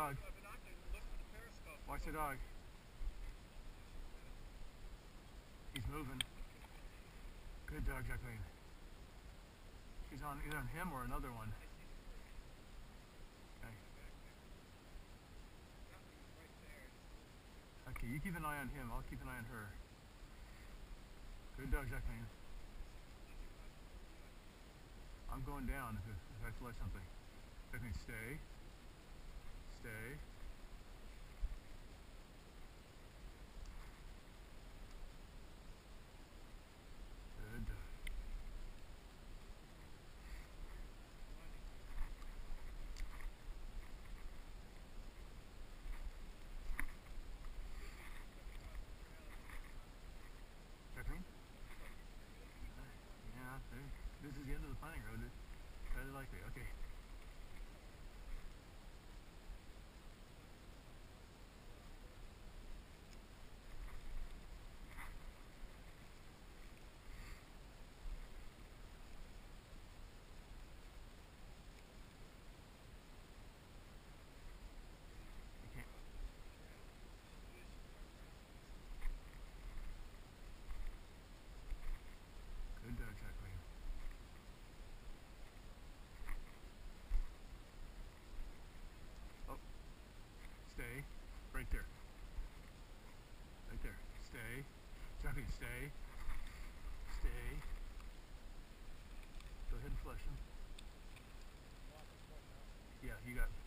dog. Watch the dog. He's moving. Good dog, Jacqueline. She's on either on him or another one. Okay. Okay, you keep an eye on him. I'll keep an eye on her. Good dog, Jacqueline. I'm going down if I flush something. Jacqueline, stay. Stay. Good dog. Jacqueline? Yeah, this is the end of the planning road. Very likely. Okay. Okay. Good dog, Jacqueline. Oh. Stay. Right there. Right there. Stay. Jacqueline, stay. Stay. Go ahead and flush him. Yeah, you got